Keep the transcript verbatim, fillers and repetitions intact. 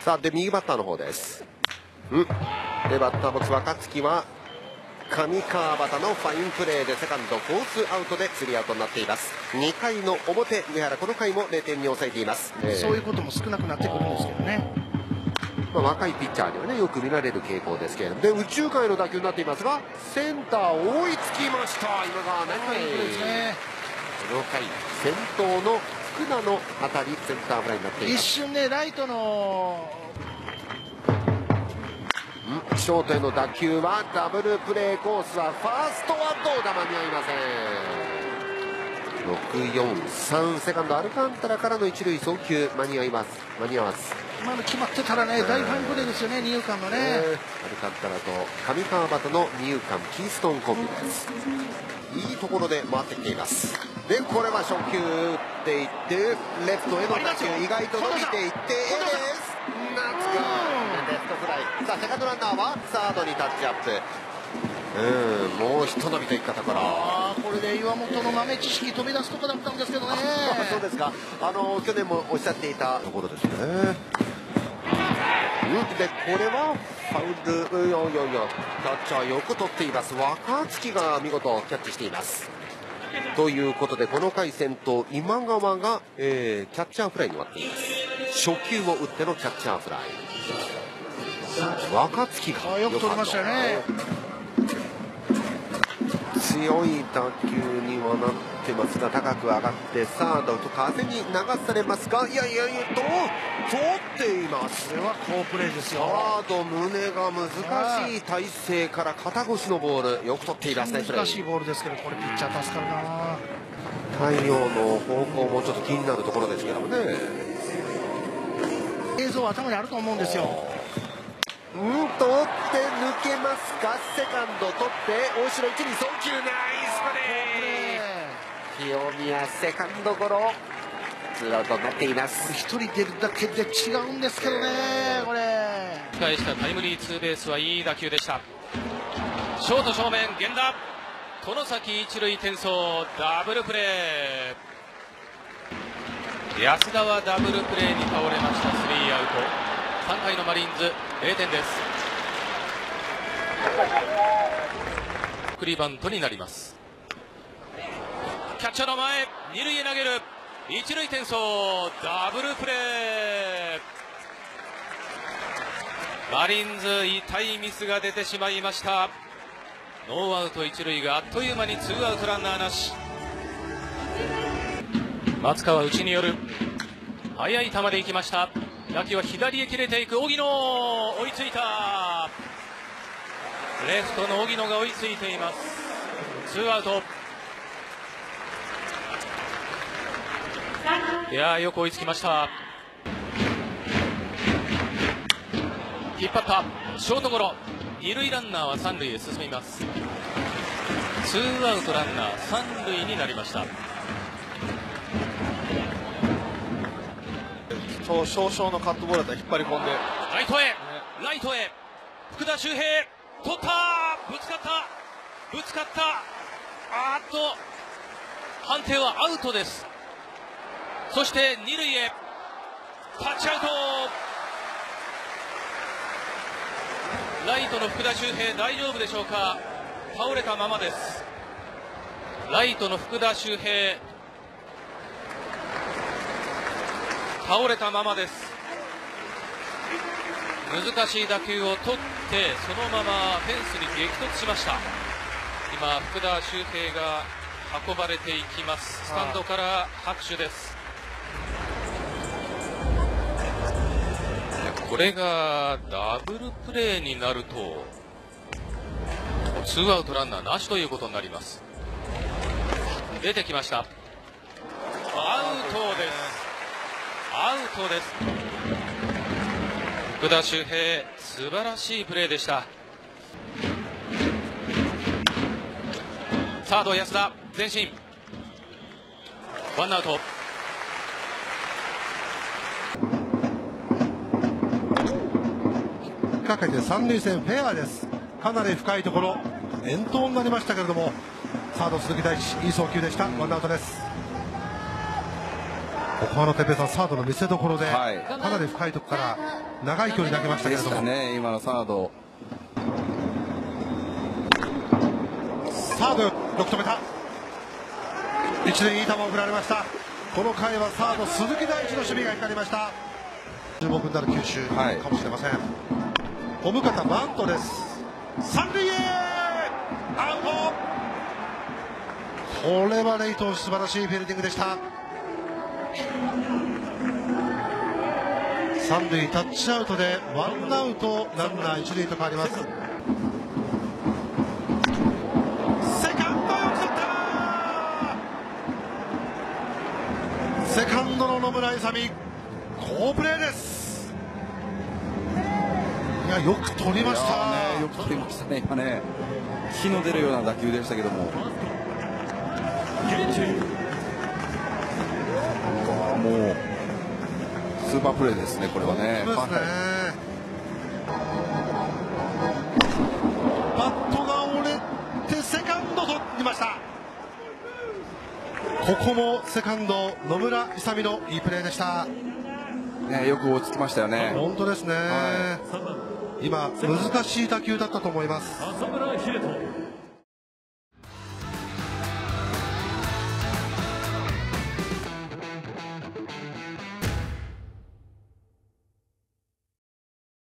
さあで右バッターの方です。うんでバッターボックス若月は上川端のファインプレーでセカンドコースアウトでスリーアウトになっています。にかいの表上原この回もれいてんに抑えています、えー、 そういうことも少なくなってくるんですけどね。 まあ、若いピッチャーではねよく見られる傾向ですけれども、で宇宙間への打球になっていますがセンター追いつきました。今川ナイスプレーですね。この回先頭の福田の当たりセンターフライになっています。 一瞬ねライトのショートへの打球はダブルプレーコースはファーストはどうだ間に合いません。ろくよんさんセカンドアルカンタラからの一塁送球間に合います間に合わず。 今の決まってたらね大ファインプレーですよね。二遊間のね、 えー、アルカンタラと上川端の二遊間キーストンコンビです。いいところで回ってきています。でこれは初球打っていってレフトへの打球意外と伸びていってエースナツ君レフトフライ。さあセカンドランナーはサードにタッチアップ。うんもうひと伸びといったところ。 あこれで岩本の豆知識飛び出すとこだったんですけどね。 そうですか。あの去年もおっしゃっていたところですね。でこれはファウル、いやいやいやキャッチャーよく取っています。若月が見事キャッチしています。ということでこの回先頭今川が、えー、キャッチャーフライに終わっています。初球を打ってのキャッチャーフライ。若月がよく取りましたよね。 強い打球にはなってますが高く上がってサードと風に流されますがいやいやいやと取っています。 これは好プレーですよ。 サード胸が難しい体勢から肩越しのボールよく取っていますね。 難しいボールですけどこれピッチャー助かるな。 太陽の方向もちょっと気になるところですけどもね。 映像は頭にあると思うんですよ。 うん取って抜けますか。セカンド取って大城一塁送球ナイスプレー。清宮セカンドゴロツーアウトになっています。 一人出るだけで違うんですけどねこれ。 返したタイムリーツーベースはいい打球でした。ショート正面源田外崎一塁転送ダブルプレー。安田はダブルプレーに倒れました。スリーアウト。さんかいのマリーンズれいてんです。送りバントになります。キャッチャーの前二塁へ投げる一塁転送ダブルプレー。マリーンズ痛いミスが出てしまいました。ノーアウト一塁があっという間にツーアウトランナーなし。松川内による速い球でいきました。打球は左へ切れていく荻野追いついた。レフトの荻野が追いついています。ツーアウト。いやーよく追いつきました。引っ張ったショートゴロ。二塁ランナーは三塁へ進みます。ツーアウトランナー三塁になりました。 少々のカットボールだったら引っ張り込んでライトへ、ね、ライトへ福田周平取った。ぶつかったぶつかった。あーっと判定はアウトです。そして二塁へタッチアウト。ライトの福田周平大丈夫でしょうか。倒れたままです。ライトの福田周平倒れたままです。難しい打球を取ってそのままフェンスに激突しました。今福田周平が運ばれていきます。スタンドから拍手です。これがダブルプレーになるとツーアウトランナーなしということになります。出てきました。アウトです。アウトです。福田周平素晴らしいプレーでした。サード安田前進ワンアウト。 引っ掛けて三塁線フェアです。かなり深いところ遠投になりましたけれどもサード鈴木大地いい送球でした。ワンアウトです。 ここはのてっぺいさん、サードの見せ所で、 はい、 かなり深いところから長い距離投げましたけれども、 ね、今のサードサードよく止めた。一塁いい球を振られました。この回はサード鈴木大地の守備が光りました。注目になる球種かもしれません。小深田バントです。三塁へアウト。これはレイ投手素晴らしいフィールディングでした。三塁タッチアウトでワンアウトランナー一塁と変わります。セカンドよく取った。セカンドの野村勇好プレーです。いや、よく取りましたね。よく取りましたね。今ね、火の出るような打球でしたけども、もうスーパープレーですね、これはね。 そうですね。バットが折れてセカンド取りました。ここもセカンド野村勇のいいプレーでした。 ね、よく落ち着きましたよね。 本当ですね。はい、今難しい打球だったと思います。